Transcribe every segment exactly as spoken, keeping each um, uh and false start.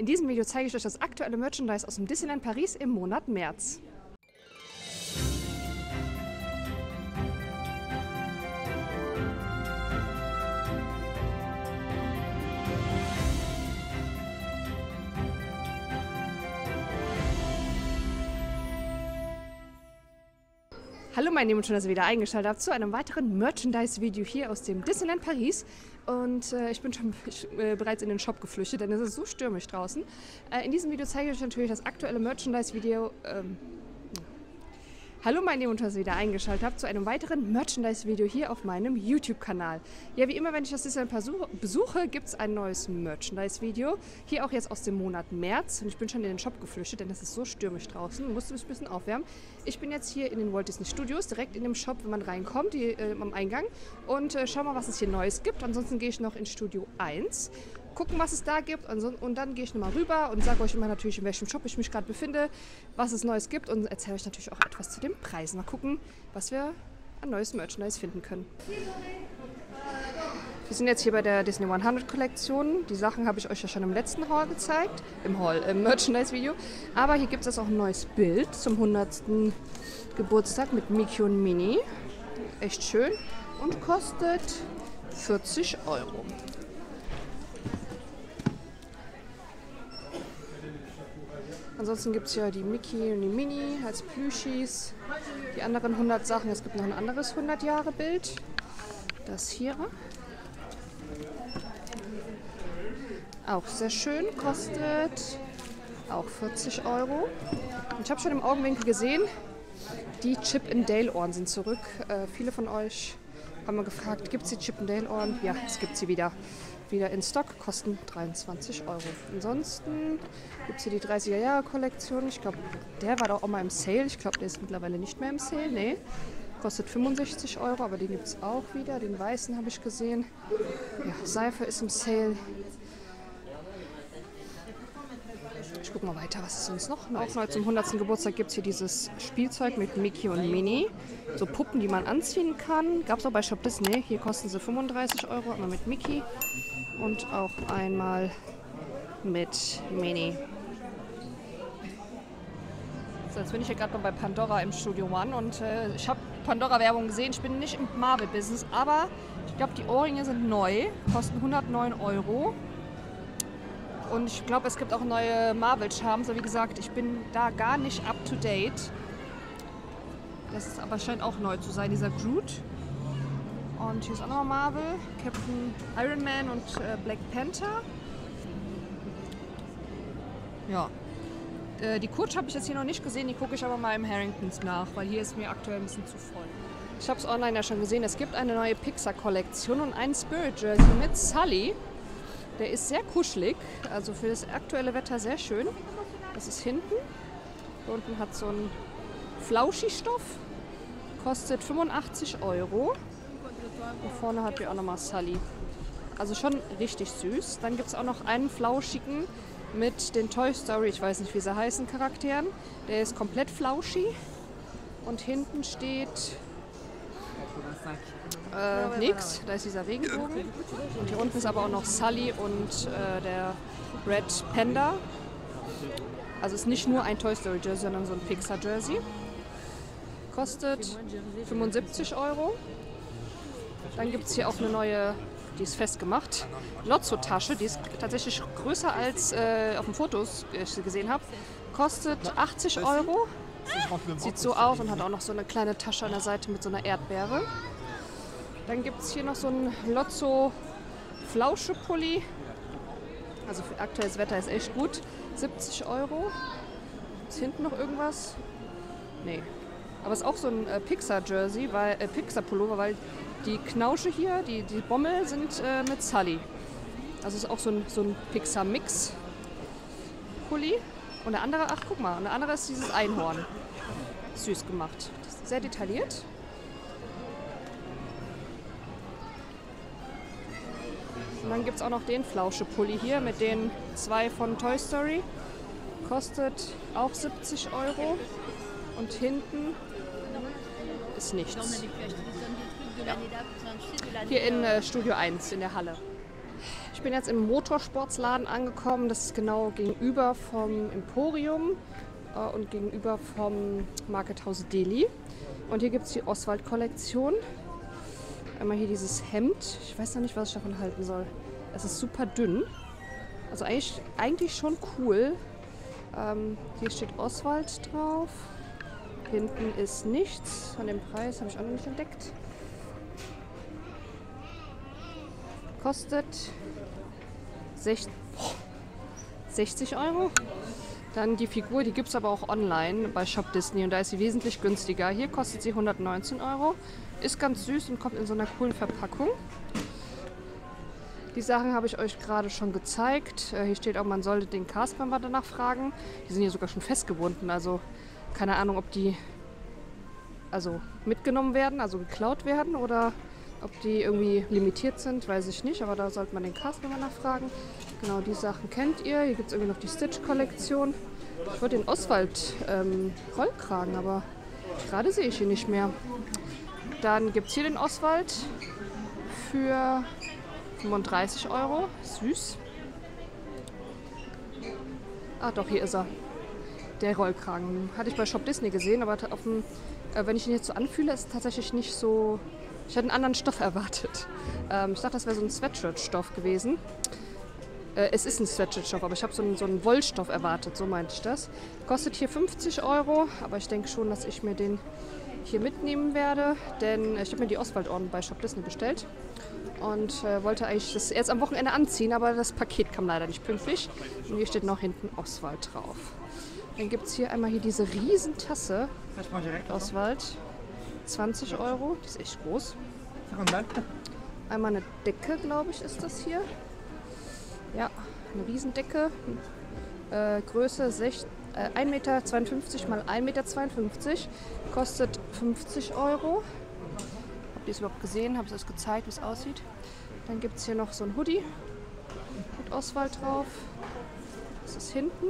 In diesem Video zeige ich euch das aktuelle Merchandise aus dem Disneyland Paris im Monat März. Hallo meine Lieben, schön, dass ihr wieder eingeschaltet habt zu einem weiteren Merchandise-Video hier aus dem Disneyland Paris. Und äh, ich bin schon ich, äh, bereits in den Shop geflüchtet, denn es ist so stürmisch draußen. Äh, in diesem Video zeige ich euch natürlich das aktuelle Merchandise-Video. Ähm, Hallo meine Lieben, schön, dass ihr wieder eingeschaltet habt zu einem weiteren Merchandise-Video hier auf meinem YouTube-Kanal. Ja, wie immer, wenn ich das Disneyland besuche, gibt es ein neues Merchandise-Video. Hier auch jetzt aus dem Monat März. Und ich bin schon in den Shop geflüchtet, denn es ist so stürmisch draußen. Musste mich ein bisschen aufwärmen. Ich bin jetzt hier in den Walt Disney Studios, direkt in dem Shop, wenn man reinkommt, die, äh, am Eingang. Und äh, schau mal, was es hier Neues gibt. Ansonsten gehe ich noch in Studio eins. Gucken, was es da gibt, und dann gehe ich nochmal rüber und sage euch immer natürlich, in welchem Shop ich mich gerade befinde, was es Neues gibt, und erzähle euch natürlich auch etwas zu den Preisen. Mal gucken, was wir an neues Merchandise finden können. Wir sind jetzt hier bei der Disney hundert Kollektion. Die Sachen habe ich euch ja schon im letzten Haul gezeigt, im Haul, im Merchandise-Video. Aber hier gibt es auch ein neues Bild zum hundertsten Geburtstag mit Mickey und Minnie. Echt schön und kostet vierzig Euro. Ansonsten gibt es ja die Mickey und die Minnie als Plüschis, die anderen hundert Sachen. Es gibt noch ein anderes hundert-Jahre-Bild. Das hier. Auch sehr schön, kostet auch vierzig Euro. Und ich habe schon im Augenwinkel gesehen, die Chip 'n Dale Ohren sind zurück. Äh, viele von euch haben mal gefragt, gibt es die Chip 'n Dale Ohren? Ja, es gibt sie wieder. Wieder in Stock, kosten dreiundzwanzig Euro. Ansonsten gibt es hier die dreißiger-Jahre-Kollektion. Ich glaube, der war doch auch mal im Sale. Ich glaube, der ist mittlerweile nicht mehr im Sale. Nee, kostet fünfundsechzig Euro, aber den gibt es auch wieder. Den weißen habe ich gesehen. Ja, Seife ist im Sale. Ich gucke mal weiter, was ist sonst noch? Auch neu zum hundertsten Geburtstag gibt es hier dieses Spielzeug mit Mickey und Minnie. So Puppen, die man anziehen kann. Gab es auch bei Shop Disney. Hier kosten sie fünfunddreißig Euro, aber mit Mickey. Und auch einmal mit Minnie. So, jetzt bin ich hier gerade bei Pandora im Studio One und äh, ich habe Pandora-Werbung gesehen. Ich bin nicht im Marvel-Business, aber ich glaube, die Ohrringe sind neu, kosten hundertneun Euro. Und ich glaube, es gibt auch neue Marvel-Charms. Aber wie gesagt, ich bin da gar nicht up to date. Das ist aber scheint auch neu zu sein, dieser Groot. Und hier ist auch nochmal Marvel, Captain Iron Man und äh, Black Panther. Ja. Äh, die Coach habe ich jetzt hier noch nicht gesehen, die gucke ich aber mal im Harringtons nach, weil hier ist mir aktuell ein bisschen zu voll. Ich habe es online ja schon gesehen, es gibt eine neue Pixar-Kollektion und einen Spirit Jersey mit Sully. Der ist sehr kuschelig, also für das aktuelle Wetter sehr schön. Das ist hinten. Hier unten hat so einen Flauschi-Stoff, kostet fünfundachtzig Euro. Und vorne hat wir auch nochmal Sully. Also schon richtig süß. Dann gibt es auch noch einen flauschigen mit den Toy Story, ich weiß nicht wie sie heißen, Charakteren. Der ist komplett flauschi. Und hinten steht äh, nix. Da ist dieser Regenbogen. Und hier unten ist aber auch noch Sully und äh, der Red Panda. Also ist nicht nur ein Toy Story Jersey, sondern so ein Pixar Jersey. Kostet fünfundsiebzig Euro. Dann gibt es hier auch eine neue, die ist festgemacht, Lotso-Tasche. Die ist tatsächlich größer als äh, auf den Fotos, die ich gesehen habe. Kostet achtzig Euro. Sieht so aus und hat auch noch so eine kleine Tasche an der Seite mit so einer Erdbeere. Dann gibt es hier noch so einen Lotso-Flausche-Pulli. Also für aktuelles Wetter ist echt gut. siebzig Euro. Ist hinten noch irgendwas? Nee. Aber es ist auch so ein äh, Pixar-Jersey, weil äh, Pixar-Pullover, weil die Knausche hier, die, die Bommel sind äh, mit Sully. Also ist auch so ein, so ein Pixar-Mix-Pulli. Und der andere, ach guck mal, und der andere ist dieses Einhorn. Süß gemacht. Sehr detailliert. Und dann gibt es auch noch den Flausche-Pulli hier mit den zwei von Toy Story. Kostet auch siebzig Euro. Und hinten ist nichts. Ja. Hier in äh, Studio eins in der Halle. Ich bin jetzt im Motorsportsladen angekommen. Das ist genau gegenüber vom Emporium äh, und gegenüber vom Markethaus Delhi. Und hier gibt es die Oswald-Kollektion. Einmal hier dieses Hemd. Ich weiß noch nicht, was ich davon halten soll. Es ist super dünn. Also eigentlich, eigentlich schon cool. Ähm, hier steht Oswald drauf. Hinten ist nichts. Von dem Preis habe ich auch noch nicht entdeckt. Kostet sechzig Euro. Dann die Figur, die gibt es aber auch online bei Shop Disney und da ist sie wesentlich günstiger. Hier kostet sie hundertneunzehn Euro. Ist ganz süß und kommt in so einer coolen Verpackung. Die Sachen habe ich euch gerade schon gezeigt. Hier steht auch, man sollte den Castmember danach fragen. Die sind hier sogar schon festgebunden, also keine Ahnung, ob die also mitgenommen werden, also geklaut werden oder ob die irgendwie limitiert sind, weiß ich nicht, aber da sollte man den Castmember nachfragen. Genau, die Sachen kennt ihr. Hier gibt es irgendwie noch die Stitch-Kollektion. Ich wollte den Oswald ähm, Rollkragen, aber gerade sehe ich ihn nicht mehr. Dann gibt es hier den Oswald für fünfunddreißig Euro. Süß. Ah, doch, hier ist er. Der Rollkragen. Hatte ich bei Shop Disney gesehen, aber auf dem, äh, wenn ich ihn jetzt so anfühle, ist es tatsächlich nicht so. Ich hätte einen anderen Stoff erwartet. Ähm, ich dachte, das wäre so ein Sweatshirt-Stoff gewesen. Äh, es ist ein Sweatshirt-Stoff, aber ich habe so einen, so einen Wollstoff erwartet, so meinte ich das. Kostet hier fünfzig Euro, aber ich denke schon, dass ich mir den hier mitnehmen werde, denn ich habe mir die Oswald-Orden bei Shop Disney bestellt und äh, wollte eigentlich das erst am Wochenende anziehen, aber das Paket kam leider nicht pünktlich. Und hier steht noch hinten Oswald drauf. Dann gibt es hier einmal hier diese Riesentasse. Oswald. zwanzig Euro. Die ist echt groß. Einmal eine Decke, glaube ich, ist das hier. Ja, eine Riesendecke. Äh, Größe sechzig, äh, ein Meter zweiundfünfzig mal ein Meter zweiundfünfzig. Kostet fünfzig Euro. Habt ihr es überhaupt gesehen? Habe ich euch gezeigt, wie es aussieht? Dann gibt es hier noch so ein Hoodie mit Oswald drauf. Das ist hinten.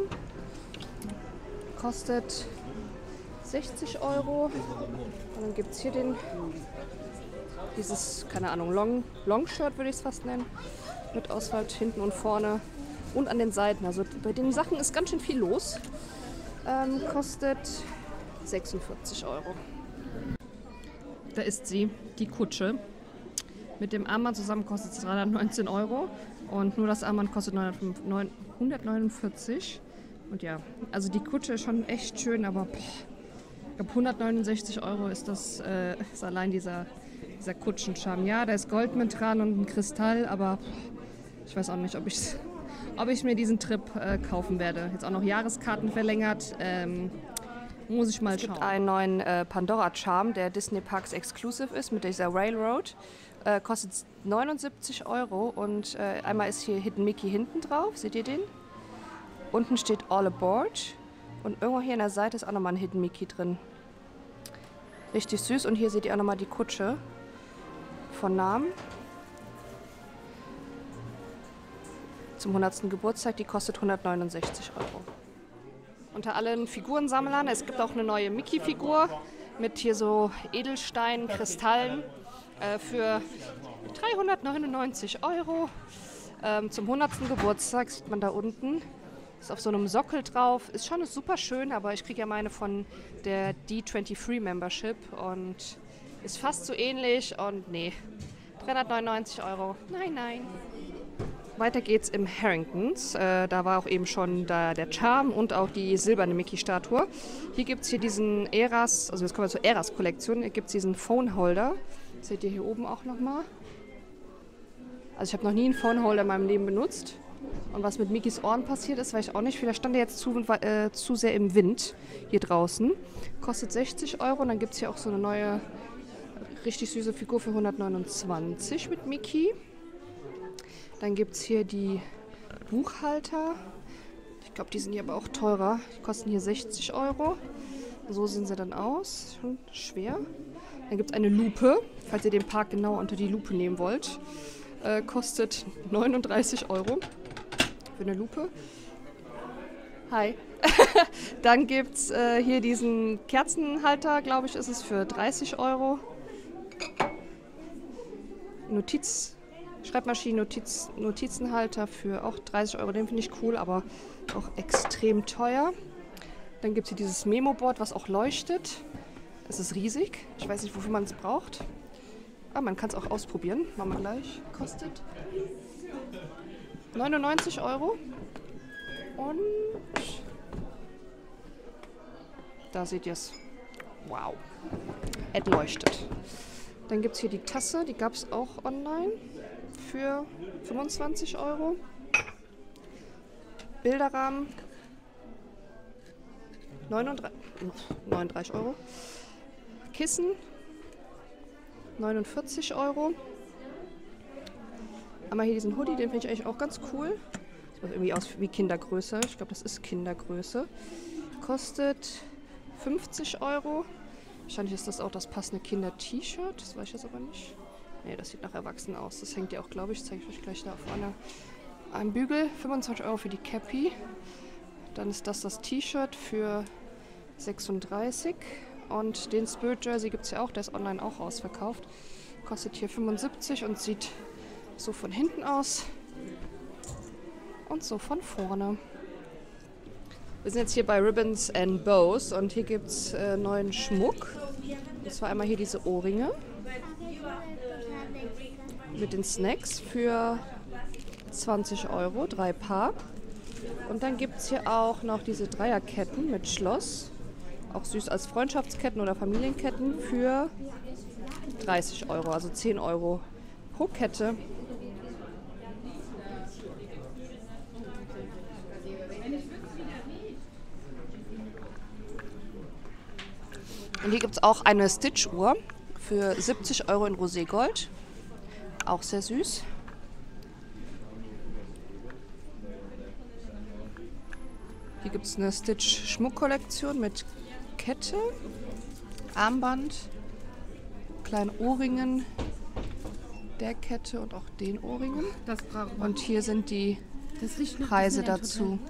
Kostet sechzig Euro. Und dann gibt es hier den, dieses, keine Ahnung, Long, Long-Shirt würde ich es fast nennen. Mit Oswald hinten und vorne und an den Seiten. Also bei den Sachen ist ganz schön viel los. Ähm, kostet sechsundvierzig Euro. Da ist sie, die Kutsche. Mit dem Armband zusammen kostet es dreihundertneunzehn Euro. Und nur das Armband kostet hundertneunundvierzig. Und ja, also die Kutsche ist schon echt schön, aber boah, ich glaube hundertneunundsechzig Euro ist das äh, ist allein dieser, dieser Kutschenscharme. Ja, da ist Gold mit dran und ein Kristall, aber boah, ich weiß auch nicht, ob, ich's, ob ich mir diesen Trip äh, kaufen werde. Jetzt auch noch Jahreskarten verlängert. Ähm, muss ich mal schauen. Es gibt einen neuen äh, Pandora-Charme, der Disney Parks Exclusive ist, mit dieser Railroad. Äh, kostet neunundsiebzig Euro und äh, einmal ist hier Hidden Mickey hinten drauf. Seht ihr den? Unten steht All Aboard und irgendwo hier an der Seite ist auch nochmal ein Hidden Mickey drin. Richtig süß und hier seht ihr auch nochmal die Kutsche von Namen. Zum hundertsten Geburtstag, die kostet hundertneunundsechzig Euro. Unter allen Figurensammlern, es gibt auch eine neue Mickey-Figur mit hier so Edelsteinen, Kristallen äh, für dreihundertneunundneunzig Euro. Ähm, zum hundertsten Geburtstag sieht man da unten. Ist auf so einem Sockel drauf. Ist schon super schön, aber ich kriege ja meine von der D dreiundzwanzig Membership und ist fast so ähnlich und nee, dreihundertneunundneunzig Euro. Nein, nein. Weiter geht's im Harringtons. Äh, da war auch eben schon da der Charme und auch die silberne Mickey-Statue. Hier gibt es hier diesen Eras, also jetzt kommen wir zur Eras-Kollektion, hier gibt es diesen Phone-Holder. Das seht ihr hier oben auch nochmal. Also ich habe noch nie einen Phone-Holder in meinem Leben benutzt. Und was mit Mickeys Ohren passiert ist, weiß ich auch nicht. Vielleicht stand er jetzt zu, äh, zu sehr im Wind hier draußen. Kostet sechzig Euro und dann gibt es hier auch so eine neue, richtig süße Figur für hundertneunundzwanzig mit Mickey. Dann gibt es hier die Buchhalter. Ich glaube, die sind hier aber auch teurer. Die kosten hier sechzig Euro. So sehen sie dann aus. Schon schwer. Dann gibt es eine Lupe, falls ihr den Park genau unter die Lupe nehmen wollt. Äh, kostet neununddreißig Euro für eine Lupe. Hi. Dann gibt es äh, hier diesen Kerzenhalter, glaube ich, ist es für dreißig Euro. Notiz. Schreibmaschinen, Notiz, Notizenhalter für auch dreißig Euro. Den finde ich cool, aber auch extrem teuer. Dann gibt es hier dieses Memo-Board, was auch leuchtet. Es ist riesig. Ich weiß nicht, wofür man es braucht. Aber man kann es auch ausprobieren. Machen wir gleich. Kostet neunundneunzig Euro. Und da seht ihr es. Wow. Es leuchtet. Dann gibt es hier die Tasse. Die gab es auch online für fünfundzwanzig Euro. Bilderrahmen. neununddreißig Euro. Kissen. neunundvierzig Euro. Einmal hier diesen Hoodie, den finde ich eigentlich auch ganz cool. Sieht irgendwie aus wie Kindergröße. Ich glaube, das ist Kindergröße. Kostet fünfzig Euro. Wahrscheinlich ist das auch das passende Kinder-T-Shirt. Das weiß ich jetzt aber nicht. Ne, das sieht nach Erwachsenen aus. Das hängt ja auch, glaube ich, zeige ich euch gleich da auf einer, einem Bügel. fünfundzwanzig Euro für die Cappy. Dann ist das das T-Shirt für sechsunddreißig. Und den Spirit Jersey gibt es ja auch, der ist online auch ausverkauft. Kostet hier fünfundsiebzig und sieht so von hinten aus und so von vorne. Wir sind jetzt hier bei Ribbons and Bows und hier gibt es äh, neuen Schmuck. Und zwar einmal hier diese Ohrringe mit den Snacks für zwanzig Euro, drei Paar. Und dann gibt es hier auch noch diese Dreierketten mit Schloss. Auch süß als Freundschaftsketten oder Familienketten für dreißig Euro, also zehn Euro pro Kette. Und hier gibt es auch eine Stitch-Uhr für siebzig Euro in Roségold. Auch sehr süß. Hier gibt es eine Stitch-Schmuckkollektion mit Kette, Armband, kleinen Ohrringen, der Kette und auch den Ohrringen. Das braucht man. Und hier sind die Das riecht nach Preise Disneyland dazu. Hotel.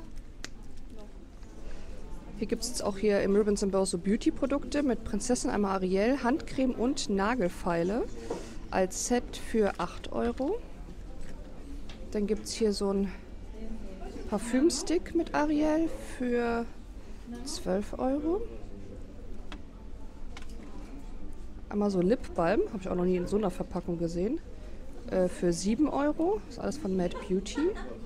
Hier gibt es auch hier im Ribbons and Bows so Beauty-Produkte mit Prinzessin, einmal Ariel, Handcreme und Nagelfeile als Set für acht Euro. Dann gibt es hier so ein Parfümstick mit Ariel für zwölf Euro. Einmal so Lipbalm, habe ich auch noch nie in so einer Verpackung gesehen, äh, für sieben Euro. Das ist alles von Mad Beauty.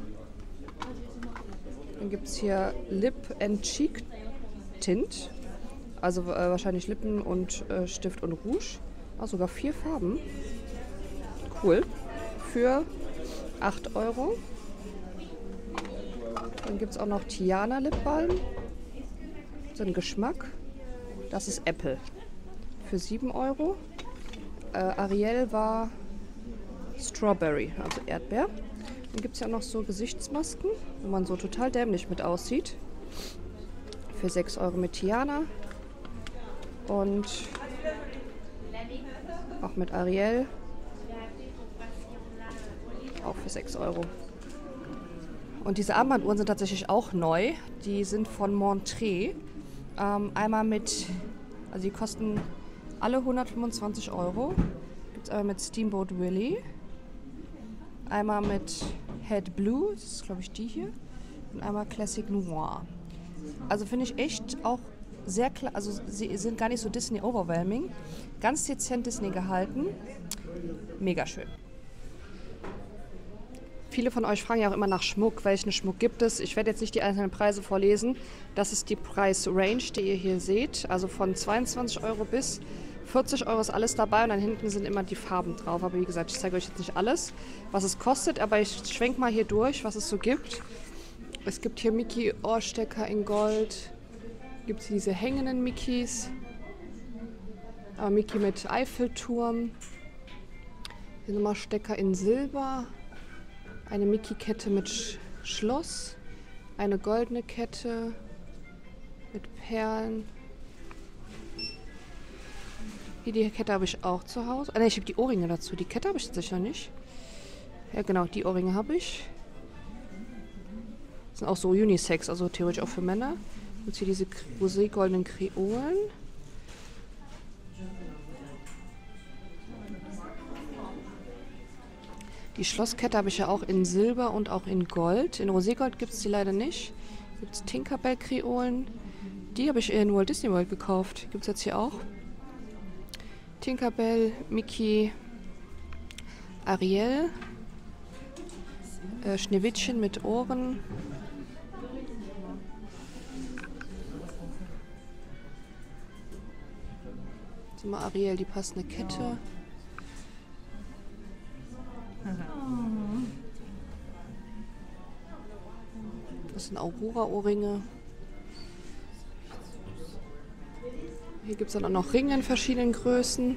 Dann gibt es hier Lip and Cheek Tint, also äh, wahrscheinlich Lippen und äh, Stift und Rouge. Auch sogar vier Farben. Cool. Für acht Euro. Dann gibt es auch noch Tiana Lipbalm. So ein Geschmack. Das ist Apple. Für sieben Euro. Äh, Ariel war Strawberry, also Erdbeer. Dann gibt es ja auch noch so Gesichtsmasken, wo man so total dämlich mit aussieht. Für sechs Euro mit Tiana. Und auch mit Ariel. Auch für sechs Euro. Und diese Armbanduhren sind tatsächlich auch neu. Die sind von Montre. Ähm, einmal mit, also die kosten alle hundertfünfundzwanzig Euro. Gibt es einmal mit Steamboat Willie. Einmal mit Head Blue, das ist glaube ich die hier. Und einmal Classic Noir. Also finde ich echt auch sehr klar, also sie sind gar nicht so Disney overwhelming. Ganz dezent Disney gehalten. Mega schön. Viele von euch fragen ja auch immer nach Schmuck. Welchen Schmuck gibt es? Ich werde jetzt nicht die einzelnen Preise vorlesen. Das ist die Preisrange, die ihr hier seht. Also von zweiundzwanzig Euro bis vierzig Euro ist alles dabei. Und dann hinten sind immer die Farben drauf. Aber wie gesagt, ich zeige euch jetzt nicht alles, was es kostet. Aber ich schwenke mal hier durch, was es so gibt. Es gibt hier Mickey-Ohrstecker in Gold. Gibt es diese hängenden Mickeys. Aber Mickey mit Eiffelturm. Hier nochmal Stecker in Silber. Eine Mickey-Kette mit Sch Schloss. Eine goldene Kette mit Perlen. Hier die Kette habe ich auch zu Hause. Ah, ne, ich habe die Ohrringe dazu. Die Kette habe ich tatsächlich noch nicht. Ja genau, die Ohrringe habe ich. Das sind auch so Unisex, also theoretisch auch für Männer. Und hier diese rosé-goldenen Kreolen. Die Schlosskette habe ich ja auch in Silber und auch in Gold. In Roségold gibt es die leider nicht. Gibt es Tinkerbell-Kreolen. Die habe ich in Walt Disney World gekauft. Gibt es jetzt hier auch. Tinkerbell, Mickey, Ariel, äh, Schneewittchen mit Ohren. So mal Ariel, die passende Kette. Das sind Aurora-Ohrringe. Hier gibt es dann auch noch Ringe in verschiedenen Größen.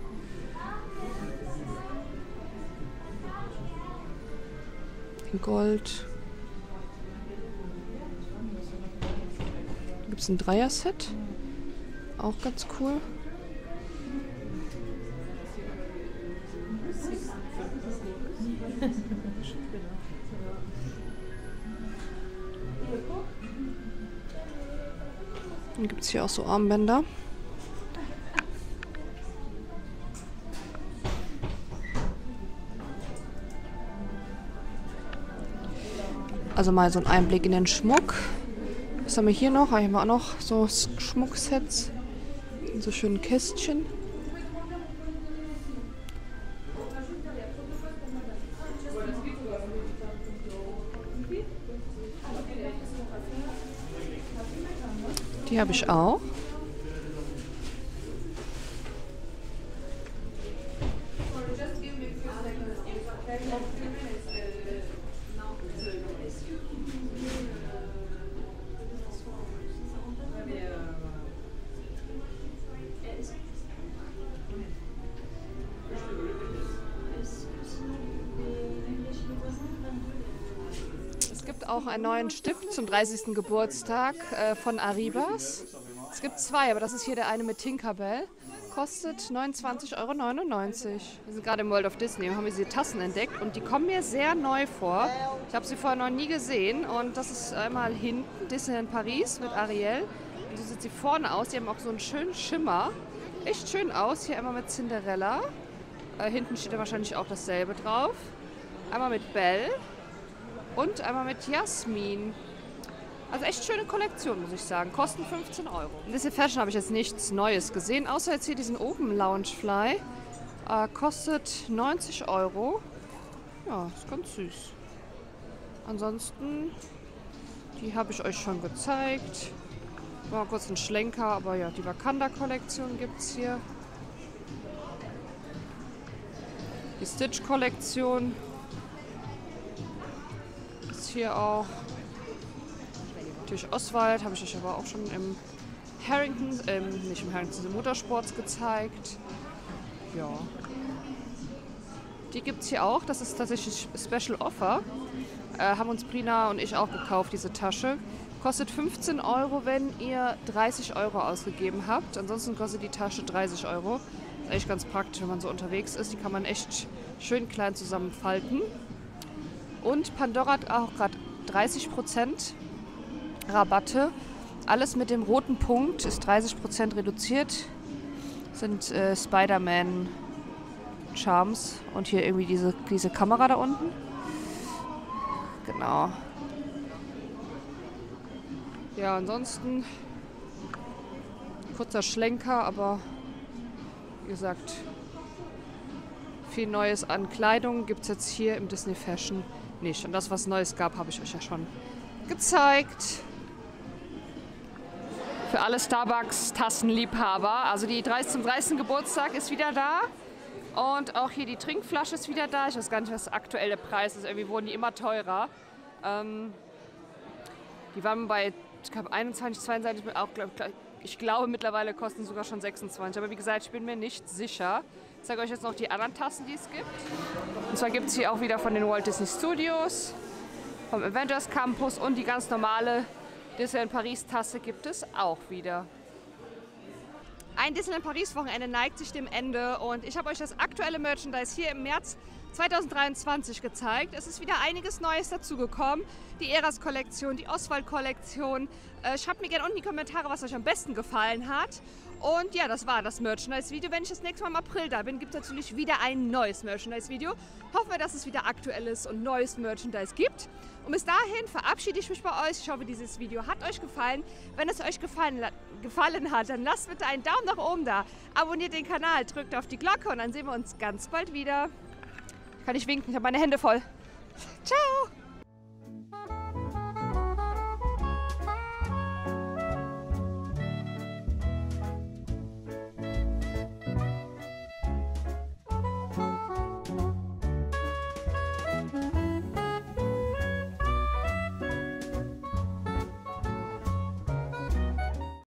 In Gold. Hier gibt es ein Dreier-Set. Auch ganz cool. Dann gibt es hier auch so Armbänder. Also mal so ein Einblick in den Schmuck. Was haben wir hier noch? Hier haben wir auch noch so Schmucksets. In so schönen Kästchen. Die habe ich auch. Es gibt auch einen neuen Stift zum dreißigsten Geburtstag äh, von Arribas. Es gibt zwei, aber das ist hier der eine mit Tinkerbell. Kostet neunundzwanzig Euro neunundneunzig. Wir sind gerade im World of Disney und haben diese Tassen entdeckt und die kommen mir sehr neu vor. Ich habe sie vorher noch nie gesehen und das ist einmal hinten Disneyland Paris mit Ariel. Und so sieht sie vorne aus. Die haben auch so einen schönen Schimmer. Echt schön aus. Hier einmal mit Cinderella. Äh, hinten steht da wahrscheinlich auch dasselbe drauf. Einmal mit Belle und einmal mit Jasmin. Also echt schöne Kollektion, muss ich sagen. Kosten fünfzehn Euro. In Disney Fashion habe ich jetzt nichts Neues gesehen, außer jetzt hier diesen Open Loungefly. Äh, kostet neunzig Euro. Ja, ist ganz süß. Ansonsten, die habe ich euch schon gezeigt. Mal kurz einen Schlenker, aber ja, die Wakanda-Kollektion gibt es hier. Die Stitch-Kollektion ist hier auch. Natürlich Oswald, habe ich euch aber auch schon im Harrington, ähm, nicht im Harrington, im Motorsports gezeigt. Ja. Die gibt es hier auch, das ist tatsächlich Special Offer. Äh, haben uns Prina und ich auch gekauft, diese Tasche. Kostet fünfzehn Euro, wenn ihr dreißig Euro ausgegeben habt. Ansonsten kostet die Tasche dreißig Euro. Ist echt ganz praktisch, wenn man so unterwegs ist. Die kann man echt schön klein zusammenfalten. Und Pandora hat auch gerade dreißig Prozent Rabatte. Alles mit dem roten Punkt ist dreißig Prozent reduziert. Das sind äh, Spider-Man Charms und hier irgendwie diese, diese Kamera da unten. Genau. Ja, ansonsten kurzer Schlenker, aber wie gesagt, viel Neues an Kleidung gibt es jetzt hier im Disney Fashion nicht. Und das, was Neues gab, habe ich euch ja schon gezeigt. Für alle Starbucks-Tassenliebhaber. Also die dreißigste zum dreißigsten Geburtstag ist wieder da. Und auch hier die Trinkflasche ist wieder da. Ich weiß gar nicht, was der aktuelle Preis ist. Irgendwie wurden die immer teurer. Ähm, die waren bei, ich glaube, einundzwanzig, zweiundzwanzig, auch, glaub, ich glaube mittlerweile kosten sogar schon sechsundzwanzig. Aber wie gesagt, ich bin mir nicht sicher. Ich zeige euch jetzt noch die anderen Tassen, die es gibt. Und zwar gibt es hier auch wieder von den Walt Disney Studios, vom Avengers Campus und die ganz normale Disneyland Paris Tasse gibt es auch wieder. Ein Disneyland Paris Wochenende neigt sich dem Ende und ich habe euch das aktuelle Merchandise hier im März zweitausenddreiundzwanzig gezeigt. Es ist wieder einiges Neues dazugekommen. Die Eras-Kollektion, die Oswald-Kollektion. Äh, schreibt mir gerne unten in die Kommentare, was euch am besten gefallen hat. Und ja, das war das Merchandise-Video. Wenn ich das nächste Mal im April da bin, gibt es natürlich wieder ein neues Merchandise-Video. Hoffen wir, dass es wieder aktuelles und neues Merchandise gibt. Und bis dahin verabschiede ich mich bei euch. Ich hoffe, dieses Video hat euch gefallen. Wenn es euch gefallen, gefallen hat, dann lasst bitte einen Daumen nach oben da. Abonniert den Kanal, drückt auf die Glocke und dann sehen wir uns ganz bald wieder. Kann ich winken, ich habe meine Hände voll. Ciao!